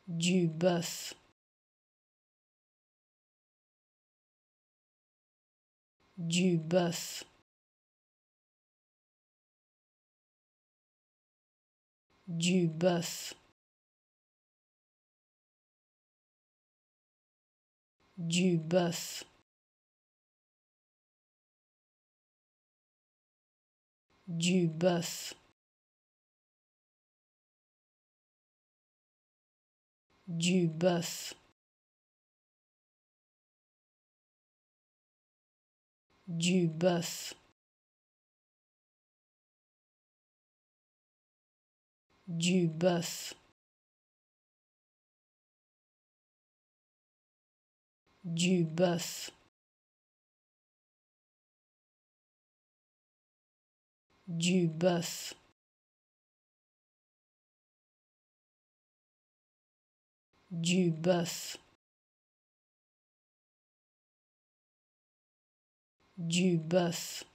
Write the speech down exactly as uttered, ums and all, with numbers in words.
du bœuf, du bœuf, du bœuf, du bœuf, du bœuf, du bœuf, du bœuf, du bœuf, du bœuf, du bœuf, du bœuf, du bœuf,